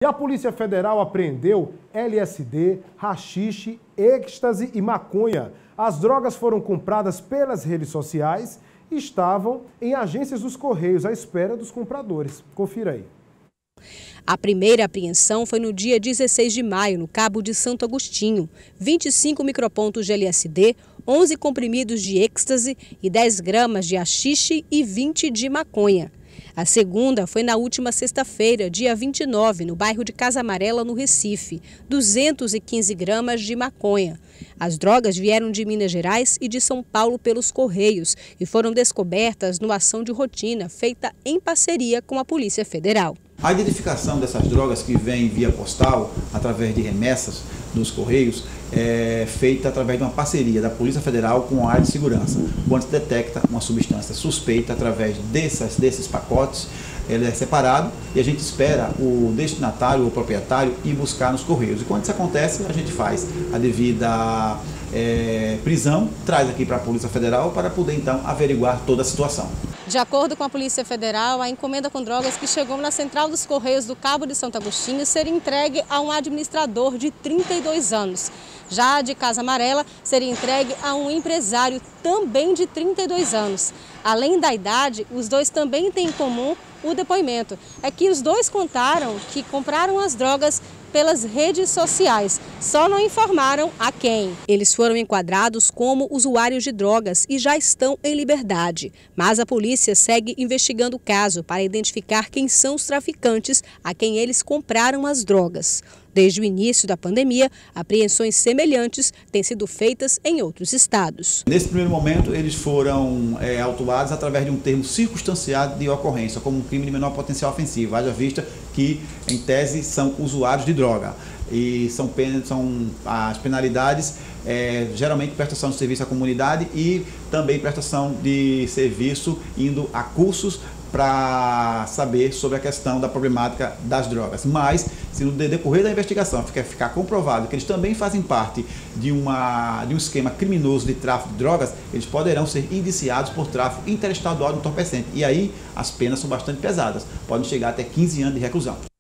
E a Polícia Federal apreendeu LSD, haxixe, êxtase e maconha. As drogas foram compradas pelas redes sociais e estavam em agências dos Correios à espera dos compradores. Confira aí. A primeira apreensão foi no dia 16 de maio, no Cabo de Santo Agostinho. 25 micropontos de LSD, 11 comprimidos de êxtase e 10 gramas de haxixe e 20 de maconha. A segunda foi na última sexta-feira, dia 29, no bairro de Casa Amarela, no Recife, 215 gramas de maconha. As drogas vieram de Minas Gerais e de São Paulo pelos Correios e foram descobertas numa ação de rotina feita em parceria com a Polícia Federal. A identificação dessas drogas que vêm via postal, através de remessas dos Correios, é feita através de uma parceria da Polícia Federal com a área de segurança. Quando se detecta uma substância suspeita através desses pacotes, ele é separado e a gente espera o destinatário ou proprietário ir buscar nos Correios. E quando isso acontece, a gente faz a devida prisão, traz aqui para a Polícia Federal para poder então averiguar toda a situação. De acordo com a Polícia Federal, a encomenda com drogas que chegou na Central dos Correios do Cabo de Santo Agostinho seria entregue a um administrador de 32 anos. Já a de Casa Amarela seria entregue a um empresário também de 32 anos. Além da idade, os dois também têm em comum o depoimento. É que os dois contaram que compraram as drogas pelas redes sociais, só não informaram a quem. Eles foram enquadrados como usuários de drogas e já estão em liberdade. Mas a polícia segue investigando o caso para identificar quem são os traficantes a quem eles compraram as drogas. Desde o início da pandemia, apreensões semelhantes têm sido feitas em outros estados. Nesse primeiro momento, eles foram autuados através de um termo circunstanciado de ocorrência, como um crime de menor potencial ofensivo, haja vista que, em tese, são usuários de droga. E são as penalidades, geralmente prestação de serviço à comunidade e também prestação de serviço indo a cursos para saber sobre a questão da problemática das drogas. Mas, se no decorrer da investigação ficar comprovado que eles também fazem parte de um esquema criminoso de tráfico de drogas, eles poderão ser indiciados por tráfico interestadual de entorpecente. E aí, as penas são bastante pesadas, podem chegar até 15 anos de reclusão.